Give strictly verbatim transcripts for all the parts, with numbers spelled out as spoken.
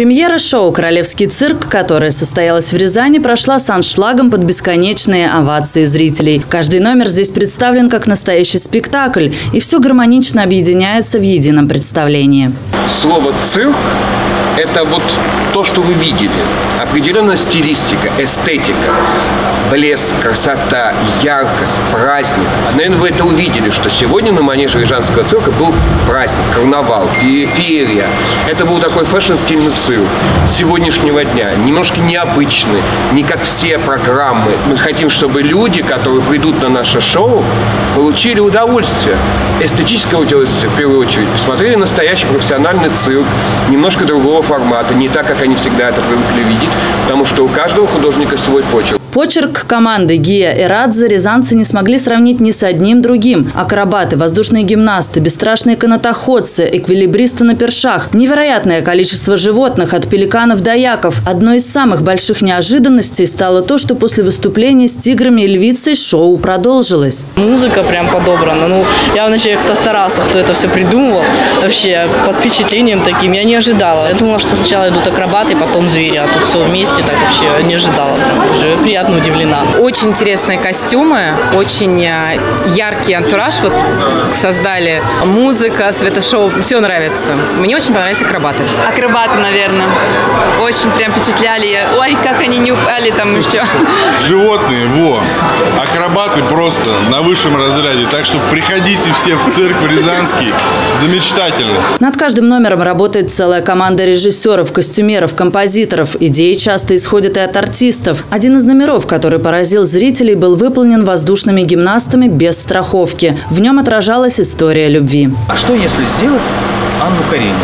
Премьера шоу «Королевский цирк», которая состоялась в Рязани, прошла с аншлагом под бесконечные овации зрителей. Каждый номер здесь представлен как настоящий спектакль, и все гармонично объединяется в едином представлении. Слово «цирк» – это вот то, что вы видели. Определенная стилистика, эстетика, блеск, красота, яркость, праздник. Наверное, вы это увидели, что сегодня на манеже Рязанского цирка был праздник, карнавал, феерия. Это был такой фэшн-стильный цирк сегодняшнего дня. Немножко необычный, не как все программы. Мы хотим, чтобы люди, которые придут на наше шоу, получили удовольствие. Эстетическое удовольствие, в первую очередь. Посмотрели настоящий профессиональный цирк, немножко другого формата, не так, как они всегда это привыкли видеть, потому что у каждого художника свой почерк. Почерк команды Гия Эрадзе рязанцы не смогли сравнить ни с одним другим. Акробаты, воздушные гимнасты, бесстрашные канатоходцы, эквилибристы на першах. Невероятное количество животных, от пеликанов до яков. Одной из самых больших неожиданностей стало то, что после выступления с тиграми и львицей шоу продолжилось. Музыка прям подобрана. Ну, явно человек кто старался, кто это все придумывал. Вообще под впечатлением таким я не ожидала. Я думала, что сначала идут акробаты, потом звери, а тут все вместе, так вообще не ожидала. Прям уже приятно удивлена. Очень интересные костюмы, очень яркий антураж вот создали. Музыка, светошоу, все нравится. Мне очень понравились акробаты. Акробаты, наверное. Очень прям впечатляли. Ой, как они не упали там еще. Животные, во. Акробаты просто на высшем разряде. Так что приходите все в цирк в Рязанский. Замечательно. Над каждым номером работает целая команда режиссеров, костюмеров, композиторов. Идеи часто исходят и от артистов. Один из номеров, который поразил зрителей, был выполнен воздушными гимнастами без страховки. В нем отражалась история любви. А что если сделать Анну Каренину?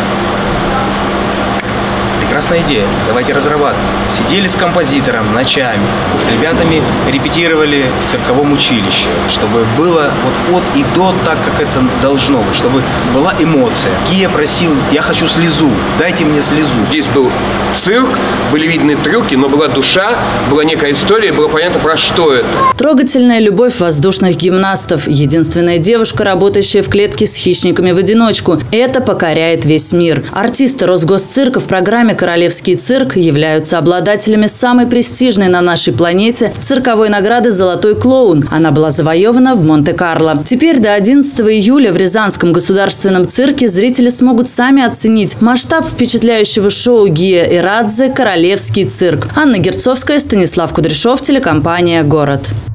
Прекрасная идея. Давайте разрабатывать. Сидели с композитором ночами, с ребятами репетировали в цирковом училище, чтобы было вот от и до так, как это должно быть, чтобы была эмоция. Гия просил: я хочу слезу, дайте мне слезу. Здесь был цирк, были видны трюки, но была душа, была некая история, было понятно, про что это. Трогательная любовь воздушных гимнастов. Единственная девушка, работающая в клетке с хищниками в одиночку. Это покоряет весь мир. Артисты Росгосцирка в программе «Королевский цирк» являются обладателями самой престижной на нашей планете цирковой награды «Золотой клоун». Она была завоевана в Монте-Карло. Теперь до одиннадцатого июля в Рязанском государственном цирке зрители смогут сами оценить масштаб впечатляющего шоу Гия Эрадзе «Королевский цирк». Анна Герцовская, Станислав Кудряшов, телекомпания «Город».